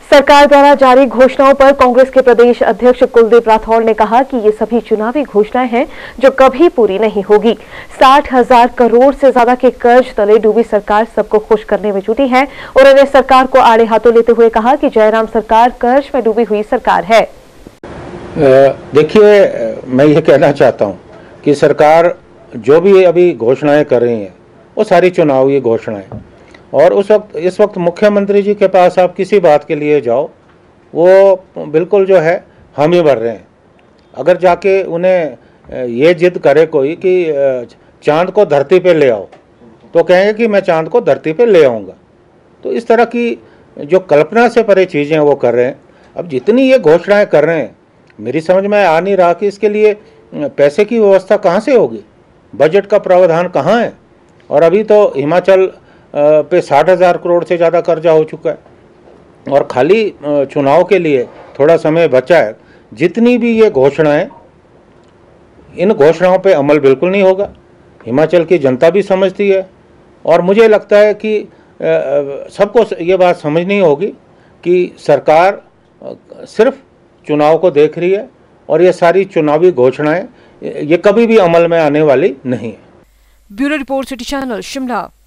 सरकार द्वारा जारी घोषणाओं पर कांग्रेस के प्रदेश अध्यक्ष कुलदीप राठौर ने कहा कि ये सभी चुनावी घोषणाएं हैं जो कभी पूरी नहीं होगी। 60,000 करोड़ से ज्यादा के कर्ज तले डूबी सरकार सबको खुश करने में जुटी है। उन्होंने सरकार को आड़े हाथों लेते हुए कहा कि जयराम सरकार कर्ज में डूबी हुई सरकार है। देखिए, मैं ये कहना चाहता हूँ कि सरकार जो भी अभी घोषणाएं कर रही हैं वो सारी चुनावी घोषणाएं, और इस वक्त मुख्यमंत्री जी के पास आप किसी बात के लिए जाओ, वो बिल्कुल जो है हामी भर रहे हैं। अगर जाके उन्हें ये जिद करे कोई कि चांद को धरती पे ले आओ, तो कहेंगे कि मैं चांद को धरती पे ले आऊँगा। तो इस तरह की जो कल्पना से परे चीज़ें वो कर रहे हैं। अब जितनी ये घोषणाएं कर रहे हैं, मेरी समझ में आ नहीं रहा कि इसके लिए पैसे की व्यवस्था कहाँ से होगी, बजट का प्रावधान कहाँ है। और अभी तो हिमाचल पे 60,000 करोड़ से ज़्यादा कर्जा हो चुका है और खाली चुनाव के लिए थोड़ा समय बचा है। जितनी भी ये घोषणाएं, इन घोषणाओं पे अमल बिल्कुल नहीं होगा। हिमाचल की जनता भी समझती है और मुझे लगता है कि सबको ये बात समझनी होगी कि सरकार सिर्फ चुनाव को देख रही है और ये सारी चुनावी घोषणाएं ये कभी भी अमल में आने वाली नहीं है। Bureau report, city channel, Shimla.